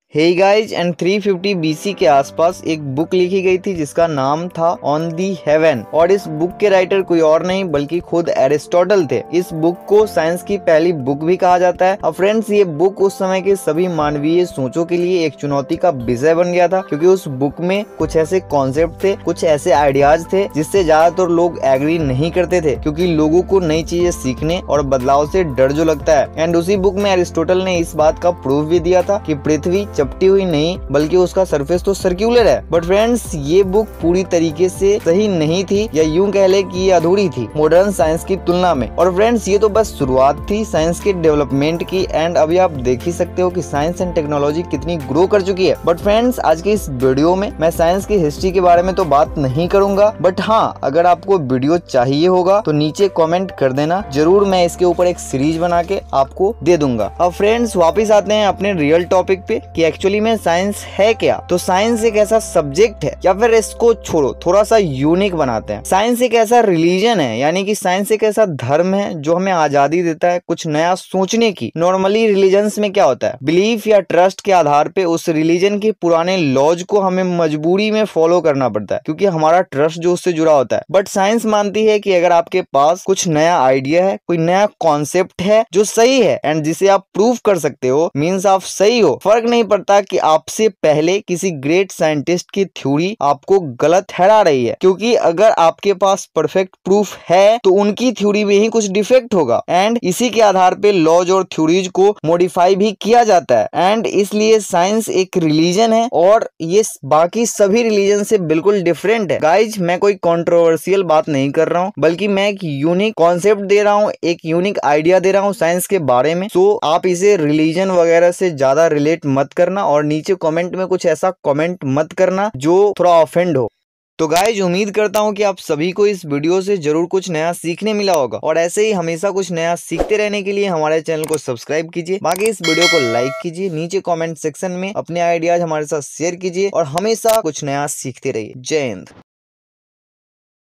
Hey guys and 350 BC के आसपास एक बुक लिखी गई थी जिसका नाम था ऑन दी हेवन। और इस बुक के राइटर कोई और नहीं बल्कि खुद एरिस्टोटल थे। इस बुक को साइंस की पहली बुक भी कहा जाता है। अब फ्रेंड्स, ये बुक उस समय के सभी मानवीय सोचों के लिए एक चुनौती का विषय बन गया था, क्योंकि उस बुक में कुछ ऐसे कॉन्सेप्ट थे, कुछ ऐसे आइडियाज थे जिससे ज्यादातर लोग एग्री नहीं करते थे, क्योंकि लोगों को नई चीजें सीखने और बदलाव से डर जो लगता है। एंड उसी बुक में एरिस्टोटल ने इस बात का प्रूफ भी दिया था कि पृथ्वी चपटी हुई नहीं बल्कि उसका सरफेस तो सर्कुलर है। बट फ्रेंड्स, ये बुक पूरी तरीके से सही नहीं थी, या यूं कह ले कि ये अधूरी थी मॉडर्न साइंस की तुलना में। और फ्रेंड्स, ये तो बस शुरुआत थी साइंस के डेवलपमेंट की। एंड अभी आप देख ही सकते हो कि साइंस एंड टेक्नोलॉजी कितनी ग्रो कर चुकी है। बट फ्रेंड्स, आज के इस वीडियो में मैं साइंस की हिस्ट्री के बारे में तो बात नहीं करूंगा, बट हाँ, अगर आपको वीडियो चाहिए होगा तो नीचे कमेंट कर देना, जरूर मैं इसके ऊपर एक सीरीज बना के आपको दे दूंगा। अब फ्रेंड्स, वापस आते हैं अपने रियल टॉपिक पे कि एक्चुअली में साइंस है क्या। तो साइंस एक ऐसा सब्जेक्ट है, या फिर इसको छोड़ो थोड़ा सा यूनिक बनाते हैं, साइंस एक ऐसा रिलीजन है, यानी कि साइंस एक ऐसा धर्म है जो हमें आजादी देता है कुछ नया सोचने की। नॉर्मली रिलीजन्स में क्या होता है, बिलीफ या ट्रस्ट के आधार पे उस रिलीजन के पुराने लॉज को हमें मजबूरी में फॉलो करना पड़ता है, क्योंकि हमारा ट्रस्ट जो उससे जुड़ा होता है। बट साइंस मानती है कि अगर आपके पास कुछ नया आइडिया है, कोई नया कॉन्सेप्ट है जो सही है एंड जिसे आप प्रूव कर सकते हो, मीन्स आप सही हो। फर्क नहीं पड़ता कि आपसे पहले किसी ग्रेट साइंटिस्ट की थ्योरी आपको गलत ठहरा रही है, क्योंकि अगर आपके पास परफेक्ट प्रूफ है तो उनकी थ्योरी में ही कुछ डिफेक्ट होगा। एंड इसी के आधार पे लॉज और थ्योरीज को मॉडिफाई भी किया जाता है। एंड इसलिए साइंस एक रिलीजन है और ये बाकी सभी रिलीजन से बिल्कुल डिफरेंट है। गाइज, मैं कोई कंट्रोवर्शियल बात नहीं कर रहा हूँ, बल्कि मैं एक यूनिक कॉन्सेप्ट दे रहा हूँ, एक यूनिक आइडिया दे रहा हूँ साइंस के बारे में। तो आप इसे रिलीजन वगैरह से ज्यादा रिलेट मत करना और नीचे कमेंट में कुछ ऐसा कमेंट मत करना जो थोड़ा ऑफेंड हो। तो गाइज, उम्मीद करता हूँ कि आप सभी को इस वीडियो से जरूर कुछ नया सीखने मिला होगा, और ऐसे ही हमेशा कुछ नया सीखते रहने के लिए हमारे चैनल को सब्सक्राइब कीजिए। बाकी इस वीडियो को लाइक कीजिए, नीचे कमेंट सेक्शन में अपने आइडियाज हमारे साथ शेयर कीजिए और हमेशा कुछ नया सीखते रहिए। जय हिंद।